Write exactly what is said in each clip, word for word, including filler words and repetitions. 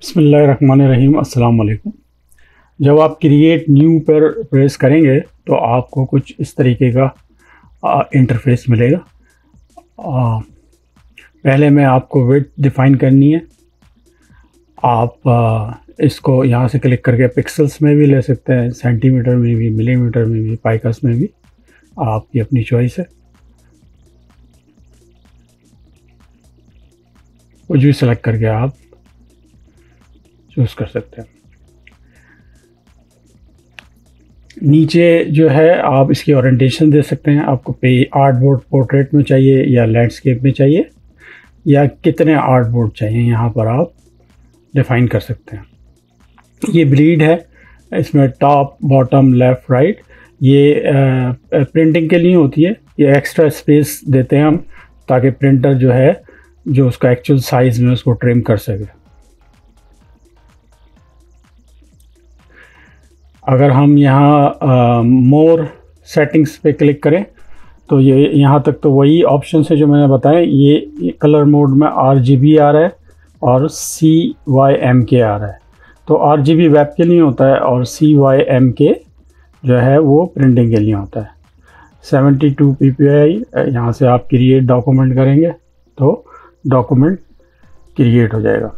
बिस्मिल्लाहिर्रहमानिर्रहीम, अस्सलाम वालेकुम। जब आप क्रिएट न्यू पर प्रेस करेंगे तो आपको कुछ इस तरीके का इंटरफेस मिलेगा। आ, पहले में आपको विड्थ डिफ़ाइन करनी है। आप आ, इसको यहाँ से क्लिक करके पिक्सल्स में भी ले सकते हैं, सेंटीमीटर में भी, मिलीमीटर में भी, पाइकस में भी, आपकी अपनी चॉइस है। कुछ भी सेलेक्ट करके आप चूज़ कर सकते हैं। नीचे जो है आप इसकी ओरिएंटेशन दे सकते हैं। आपको पे आर्टबोर्ड पोर्ट्रेट में चाहिए या लैंडस्केप में चाहिए या कितने आर्टबोर्ड चाहिए, यहाँ पर आप डिफ़ाइन कर सकते हैं। ये ब्लीड है, इसमें टॉप, बॉटम, लेफ़्ट, राइट, ये प्रिंटिंग के लिए होती है। ये एक्स्ट्रा स्पेस देते हैं हम ताकि प्रिंटर जो है जो उसका एक्चुअल साइज़ में उसको ट्रिम कर सके। अगर हम यहाँ मोर सेटिंग्स पे क्लिक करें तो ये यहाँ तक तो वही ऑप्शन है जो मैंने बताया। ये, ये कलर मोड में आर जी बी आ रहा है और सी वाई एम के आ रहा है। तो आर जी बी वेब के लिए होता है और सी वाई एम के जो है वो प्रिंटिंग के लिए होता है। Seventy two P P I, यहाँ से आप क्रिएट डॉक्यूमेंट करेंगे तो डॉक्यूमेंट क्रिएट हो जाएगा।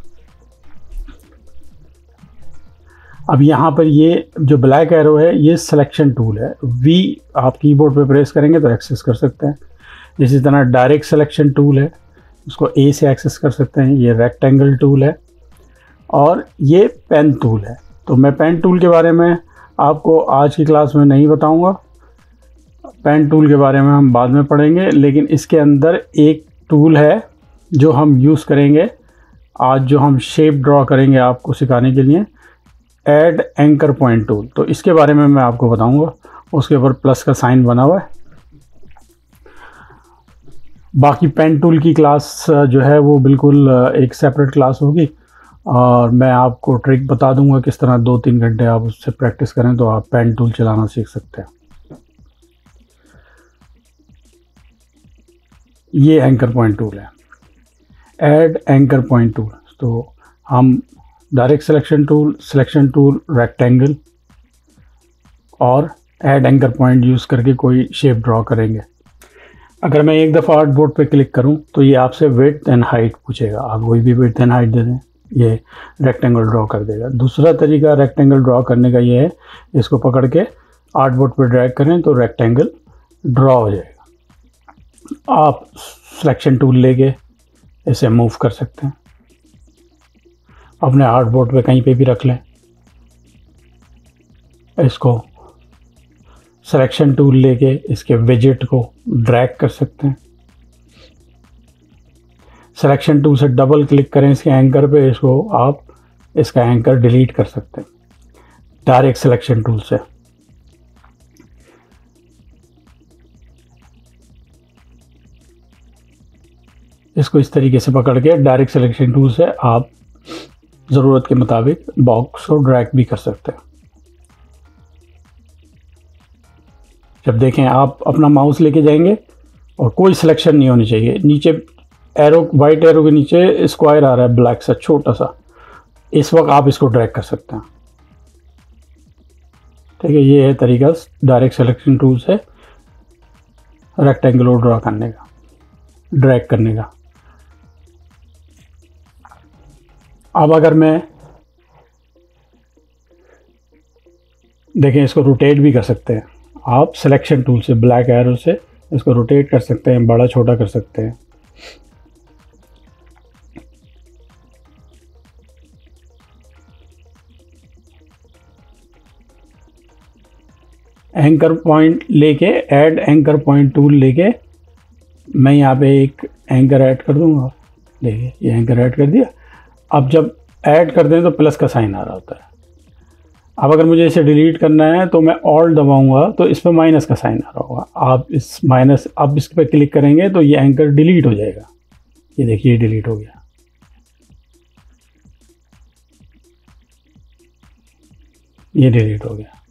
अब यहाँ पर ये जो ब्लैक एरो है ये सिलेक्शन टूल है। वी आप कीबोर्ड पे प्रेस करेंगे तो एक्सेस कर सकते हैं। इसी तरह डायरेक्ट सिलेक्शन टूल है, उसको ए से एक्सेस कर सकते हैं। ये रेक्टेंगल टूल है और ये पेन टूल है। तो मैं पेन टूल के बारे में आपको आज की क्लास में नहीं बताऊंगा। पेन टूल के बारे में हम बाद में पढ़ेंगे, लेकिन इसके अंदर एक टूल है जो हम यूज़ करेंगे आज, जो हम शेप ड्रॉ करेंगे आपको सिखाने के लिए, ऐड एंकर पॉइंट टूल। तो इसके बारे में मैं आपको बताऊंगा। उसके ऊपर प्लस का साइन बना हुआ है। बाकी पेन टूल की क्लास जो है वो बिल्कुल एक सेपरेट क्लास होगी और मैं आपको ट्रिक बता दूंगा किस तरह दो तीन घंटे आप उससे प्रैक्टिस करें तो आप पेन टूल चलाना सीख सकते हैं। ये एंकर पॉइंट टूल है, ऐड एंकर पॉइंट टूल। तो हम direct selection tool, selection tool, rectangle और ऐड एंकर पॉइंट यूज़ करके कोई शेप ड्रॉ करेंगे। अगर मैं एक दफ़ा आर्टबोर्ड पे क्लिक करूं तो ये आपसे विड्थ एंड हाइट पूछेगा। आप कोई भी विड्थ एंड हाइट दे दें, ये रेक्टेंगल ड्रॉ कर देगा। दूसरा तरीका रेक्टेंगल ड्रॉ करने का ये है, इसको पकड़ के आर्टबोर्ड पे ड्रैग करें तो रेक्टेंगल ड्रॉ हो जाएगा। आप सिलेक्शन टूल लेके इसे मूव कर सकते हैं, अपने आर्टबोर्ड पे कहीं पे भी रख लें। इसको सिलेक्शन टूल लेके इसके विजेट को ड्रैग कर सकते हैं। सिलेक्शन टूल से डबल क्लिक करें इसके एंकर पे, इसको आप इसका एंकर डिलीट कर सकते हैं डायरेक्ट सिलेक्शन टूल से। इसको इस तरीके से पकड़ के डायरेक्ट सिलेक्शन टूल से आप ज़रूरत के मुताबिक बॉक्स को ड्रैग भी कर सकते हैं। जब देखें आप अपना माउस लेके जाएंगे और कोई सिलेक्शन नहीं होनी चाहिए। नीचे एरो, वाइट एरो के नीचे स्क्वायर आ रहा है ब्लैक सा छोटा सा, इस वक्त आप इसको ड्रैग कर सकते हैं। ठीक है, ये है तरीका डायरेक्ट सिलेक्शन टूल से रेक्टेंगल ड्रॉ करने का, ड्रैग करने का। अब अगर मैं देखें, इसको रोटेट भी कर सकते हैं आप सिलेक्शन टूल से, ब्लैक एरो से इसको रोटेट कर सकते हैं, बड़ा छोटा कर सकते हैं। एंकर पॉइंट लेके, ऐड एंकर पॉइंट टूल लेके मैं यहाँ पे एक एंकर ऐड कर दूंगा। देखिए ये एंकर ऐड कर दिया। अब जब ऐड कर दें तो प्लस का साइन आ रहा होता है। अब अगर मुझे इसे डिलीट करना है तो मैं ऑल्ट दबाऊंगा तो इस पर माइनस का साइन आ रहा होगा। आप इस माइनस, अब इस पर क्लिक करेंगे तो ये एंकर डिलीट हो जाएगा। ये देखिए डिलीट हो गया। ये डिलीट हो गया।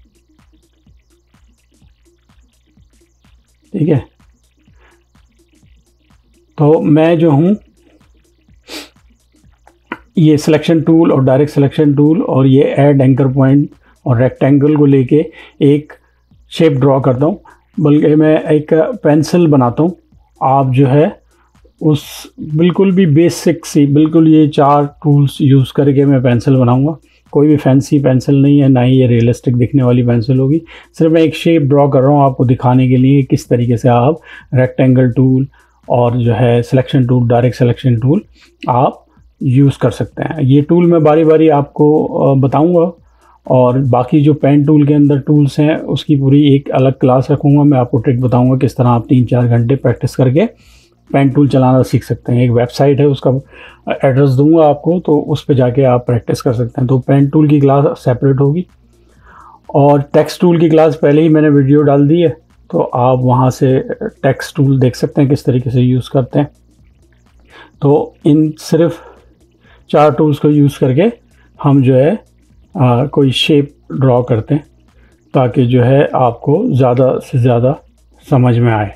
ठीक है, तो मैं जो हूँ ये सिलेक्शन टूल और डायरेक्ट सिलेक्शन टूल और ये ऐड एंकर पॉइंट और रेक्टेंगल को लेके एक शेप ड्रॉ करता हूँ, बल्कि मैं एक पेंसिल बनाता हूँ। आप जो है उस बिल्कुल भी बेसिक सी, बिल्कुल ये चार टूल्स यूज़ करके मैं पेंसिल बनाऊँगा। कोई भी फैंसी पेंसिल नहीं है, ना ही ये रियलिस्टिक दिखने वाली पेंसिल होगी। सिर्फ मैं एक शेप ड्रॉ कर रहा हूँ आपको दिखाने के लिए किस तरीके से आप रेक्टेंगल टूल और जो है selection tool, direct selection tool आप यूज़ कर सकते हैं। ये टूल मैं बारी बारी आपको बताऊंगा और बाकी जो पेन टूल के अंदर टूल्स हैं उसकी पूरी एक अलग क्लास रखूँगा। मैं आपको ट्रिक बताऊँगा किस तरह आप तीन चार घंटे प्रैक्टिस करके पेन टूल चलाना सीख सकते हैं। एक वेबसाइट है, उसका एड्रेस दूंगा आपको, तो उस पर जाके आप प्रैक्टिस कर सकते हैं। तो पेन टूल की क्लास सेपरेट होगी और टेक्स्ट टूल की क्लास पहले ही मैंने वीडियो डाल दी है, तो आप वहाँ से टेक्स्ट टूल देख सकते हैं किस तरीके से यूज़ करते हैं। तो इन सिर्फ चार टूल्स को यूज़ करके हम जो है आ, कोई शेप ड्रॉ करते हैं ताकि जो है आपको ज़्यादा से ज़्यादा समझ में आए।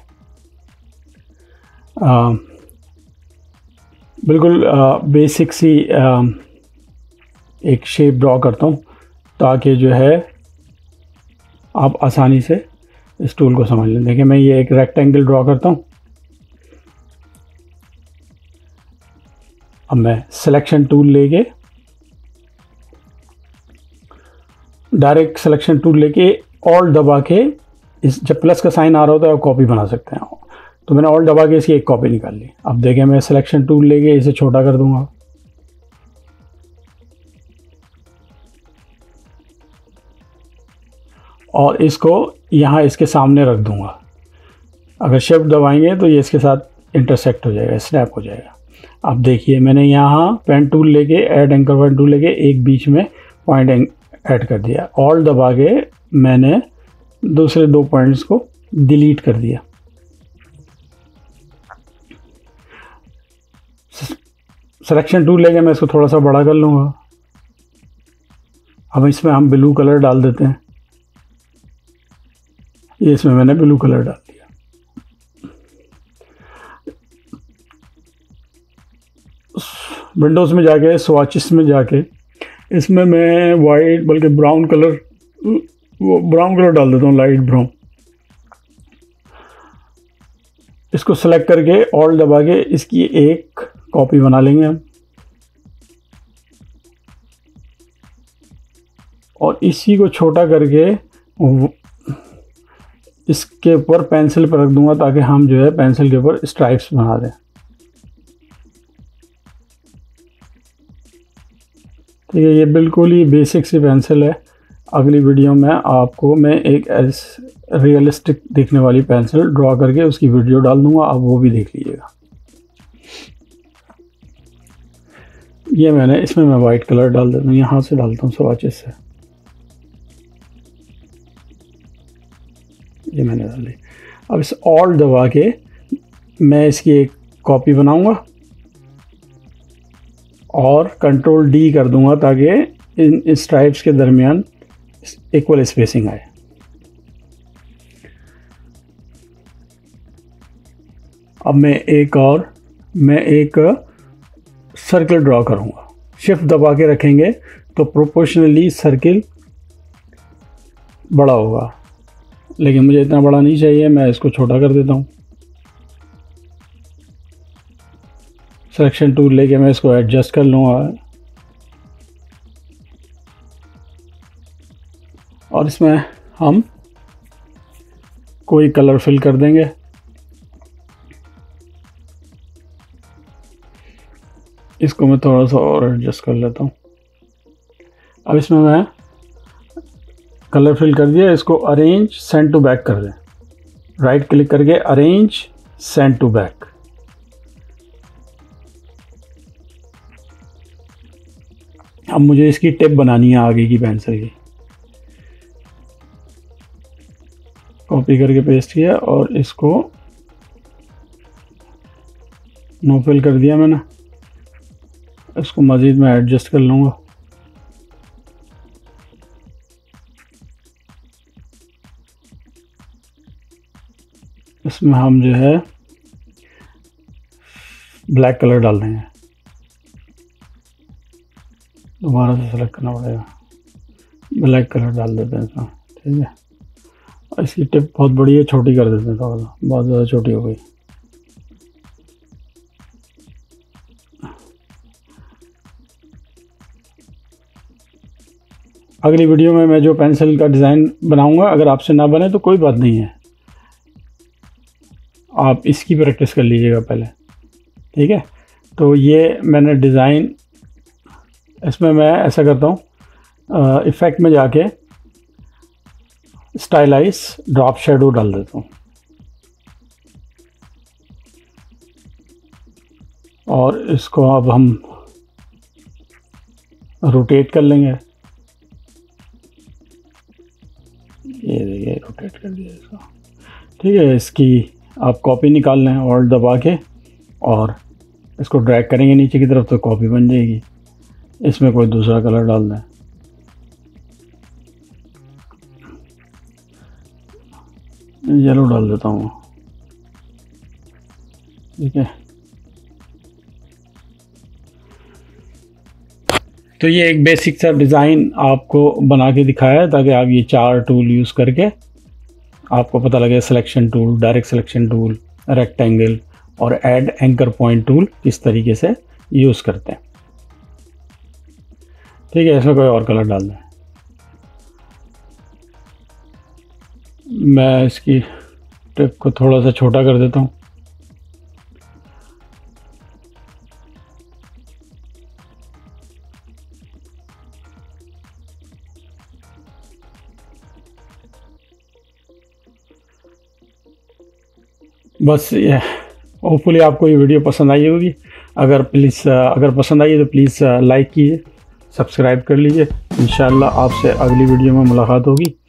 आ, बिल्कुल बेसिक सी आ, एक शेप ड्रॉ करता हूँ ताकि जो है आप आसानी से इस टूल को समझ लें। देखिए मैं ये एक रेक्टेंगल ड्रॉ करता हूँ। अब मैं सिलेक्शन टूल लेके, डायरेक्ट सिलेक्शन टूल लेके ऑल्ट दबा के, इस जब प्लस का साइन आ रहा होता है आप कॉपी बना सकते हैं। तो मैंने ऑल्ट दबा के इसकी एक कॉपी निकाल ली। अब देखें मैं सिलेक्शन टूल लेके इसे छोटा कर दूंगा। और इसको यहाँ इसके सामने रख दूंगा। अगर शिफ्ट दबाएंगे तो ये इसके साथ इंटरसेक्ट हो जाएगा, स्नैप हो जाएगा। अब देखिए मैंने यहाँ पेन टूल लेके, ऐड एंकर पॉइंट टूल लेके एक बीच में पॉइंट ऐड कर दिया। ऑल्ट दबा के मैंने दूसरे दो पॉइंट्स को डिलीट कर दिया। सिलेक्शन टूल लेके मैं इसको थोड़ा सा बड़ा कर लूँगा। अब इसमें हम ब्लू कलर डाल देते हैं। ये इसमें मैंने ब्लू कलर डाल दिया। विंडोज़ में जाके, स्वॉचेस में जाके इसमें मैं वाइट, बल्कि ब्राउन कलर, वो ब्राउन कलर डाल देता हूँ, लाइट ब्राउन। इसको सेलेक्ट करके ऑल्ट दबा के इसकी एक कॉपी बना लेंगे हम और इसी को छोटा करके इसके ऊपर पेंसिल पर रख दूंगा ताकि हम जो है पेंसिल के ऊपर स्ट्राइप्स बना दें। ठीक है, ये बिल्कुल ही बेसिक सी पेंसिल है। अगली वीडियो में आपको मैं एक रियलिस्टिक दिखने वाली पेंसिल ड्रॉ करके उसकी वीडियो डाल दूंगा, आप वो भी देख लीजिएगा। ये मैंने इसमें मैं वाइट कलर डाल देता हूँ, यहाँ से डालता हूँ स्वॉचेस से। ये मैंने डाल ली। अब इस ऑल्ट दबा के मैं इसकी एक कॉपी बनाऊंगा और कंट्रोल डी कर दूंगा ताकि इन स्ट्राइप्स के दरमियान इक्वल स्पेसिंग आए। अब मैं एक और मैं एक सर्कल ड्रॉ करूंगा। शिफ्ट दबा के रखेंगे तो प्रोपोर्शनली सर्किल बड़ा होगा, लेकिन मुझे इतना बड़ा नहीं चाहिए, मैं इसको छोटा कर देता हूँ। सिलेक्शन टूल लेके मैं इसको एडजस्ट कर लूँगा और इसमें हम कोई कलर फिल कर देंगे। इसको मैं थोड़ा सा और एडजस्ट कर लेता हूँ। अब इसमें मैं कलर फिल कर दिया। इसको अरेंज सेंड टू बैक कर दें। राइट क्लिक करके अरेंज सेंड टू बैक। अब मुझे इसकी टिप बनानी है आगे की पेंसिल की। कॉपी करके पेस्ट किया और इसको नो फिल कर दिया मैंने। इसको मज़ीद मैं एडजस्ट कर लूँगा। इसमें हम जो है ब्लैक कलर डाल देंगे। दोबारा से सेलेक्ट करना पड़ेगा, ब्लैक कलर डाल देते हैं इसमें। ठीक है, और इसकी टिप बहुत बड़ी है, छोटी कर देते हैं थोड़ा सा, बहुत ज़्यादा छोटी हो गई। अगली वीडियो में मैं जो पेंसिल का डिज़ाइन बनाऊंगा, अगर आपसे ना बने तो कोई बात नहीं है, आप इसकी प्रैक्टिस कर लीजिएगा पहले। ठीक है, तो ये मैंने डिज़ाइन, इसमें मैं ऐसा करता हूँ, इफ़ेक्ट में जाके स्टाइलाइज ड्रॉप शेडो डाल देता हूँ, और इसको अब हम रोटेट कर लेंगे। ये देखिए रोटेट कर दिया इसको। ठीक है, इसकी आप कॉपी निकाल लें और दबा के, और इसको ड्रैग करेंगे नीचे की तरफ तो कॉपी बन जाएगी। इसमें कोई दूसरा कलर डाल दें, येलो डाल देता हूँ। ठीक है, तो ये एक बेसिक सा डिज़ाइन आपको बना के दिखाया है, ताकि आप ये चार टूल यूज़ करके आपको पता लगे selection tool, direct selection tool, rectangle और ऐड एंकर पॉइंट टूल किस तरीके से यूज़ करते हैं। ठीक है, इसमें कोई और कलर डाल दें। मैं इसकी टिप को थोड़ा सा छोटा कर देता हूँ। बस ये, होपफुली आपको ये वीडियो पसंद आई होगी। अगर प्लीज़ अगर पसंद आई है तो प्लीज़ लाइक कीजिए, सब्सक्राइब कर लीजिए। इंशाल्लाह आपसे अगली वीडियो में मुलाकात होगी।